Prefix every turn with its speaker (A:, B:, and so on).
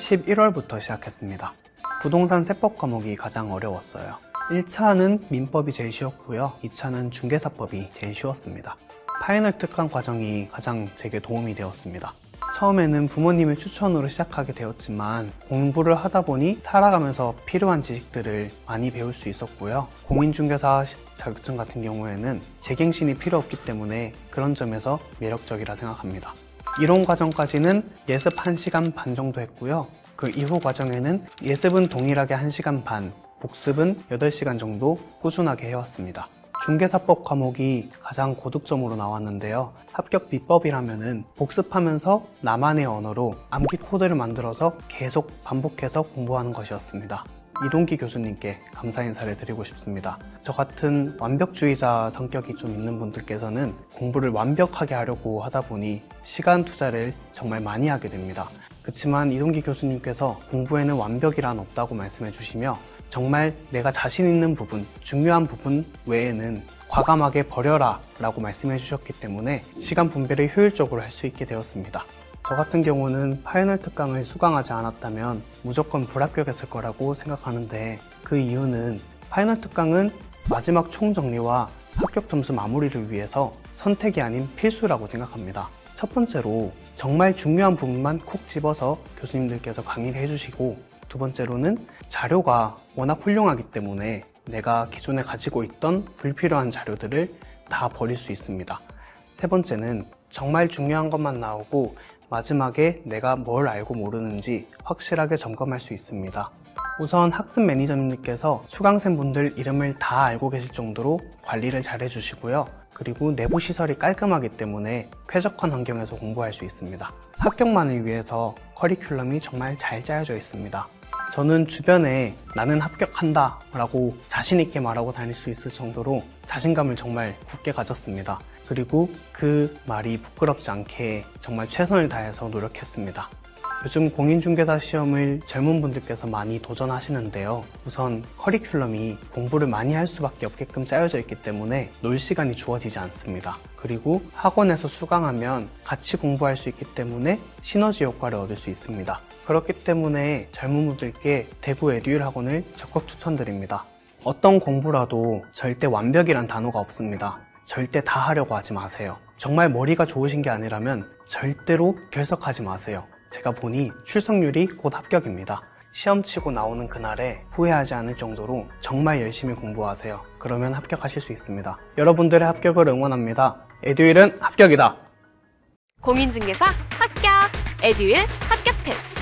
A: 11월부터 시작했습니다. 부동산 세법 과목이 가장 어려웠어요. 1차는 민법이 제일 쉬웠고요. 2차는 중개사법이 제일 쉬웠습니다. 파이널 특강 과정이 가장 제게 도움이 되었습니다. 처음에는 부모님의 추천으로 시작하게 되었지만 공부를 하다 보니 살아가면서 필요한 지식들을 많이 배울 수 있었고요. 공인중개사 자격증 같은 경우에는 재갱신이 필요 없기 때문에 그런 점에서 매력적이라 생각합니다. 이론 과정까지는 예습 1시간 반 정도 했고요. 그 이후 과정에는 예습은 동일하게 1시간 반, 복습은 8시간 정도 꾸준하게 해왔습니다. 중개사법 과목이 가장 고득점으로 나왔는데요. 합격 비법이라면은 복습하면서 나만의 언어로 암기 코드를 만들어서 계속 반복해서 공부하는 것이었습니다. 이동기 교수님께 감사 인사를 드리고 싶습니다. 저 같은 완벽주의자 성격이 좀 있는 분들께서는 공부를 완벽하게 하려고 하다 보니 시간 투자를 정말 많이 하게 됩니다. 그렇지만 이동기 교수님께서 공부에는 완벽이란 없다고 말씀해 주시며 정말 내가 자신 있는 부분, 중요한 부분 외에는 과감하게 버려라 라고 말씀해 주셨기 때문에 시간 분배를 효율적으로 할 수 있게 되었습니다. 저 같은 경우는 파이널 특강을 수강하지 않았다면 무조건 불합격했을 거라고 생각하는데 그 이유는 파이널 특강은 마지막 총정리와 합격 점수 마무리를 위해서 선택이 아닌 필수라고 생각합니다. 첫 번째로 정말 중요한 부분만 콕 집어서 교수님들께서 강의를 해주시고, 두 번째로는 자료가 워낙 훌륭하기 때문에 내가 기존에 가지고 있던 불필요한 자료들을 다 버릴 수 있습니다. 세 번째는 정말 중요한 것만 나오고 마지막에 내가 뭘 알고 모르는지 확실하게 점검할 수 있습니다. 우선 학습 매니저님께서 수강생분들 이름을 다 알고 계실 정도로 관리를 잘 해주시고요. 그리고 내부 시설이 깔끔하기 때문에 쾌적한 환경에서 공부할 수 있습니다. 합격만을 위해서 커리큘럼이 정말 잘 짜여져 있습니다. 저는 주변에 나는 합격한다 라고 자신 있게 말하고 다닐 수 있을 정도로 자신감을 정말 굳게 가졌습니다. 그리고 그 말이 부끄럽지 않게 정말 최선을 다해서 노력했습니다. 요즘 공인중개사 시험을 젊은 분들께서 많이 도전하시는데요. 우선 커리큘럼이 공부를 많이 할 수밖에 없게끔 짜여져 있기 때문에 놀 시간이 주어지지 않습니다. 그리고 학원에서 수강하면 같이 공부할 수 있기 때문에 시너지 효과를 얻을 수 있습니다. 그렇기 때문에 젊은 분들께 대구 에듀윌 학원을 적극 추천드립니다. 어떤 공부라도 절대 완벽이란 단어가 없습니다. 절대 다 하려고 하지 마세요. 정말 머리가 좋으신 게 아니라면 절대로 결석하지 마세요. 제가 보니 출석률이 곧 합격입니다. 시험 치고 나오는 그날에 후회하지 않을 정도로 정말 열심히 공부하세요. 그러면 합격하실 수 있습니다. 여러분들의 합격을 응원합니다. 에듀윌은 합격이다!
B: 공인중개사 합격! 에듀윌 합격 패스!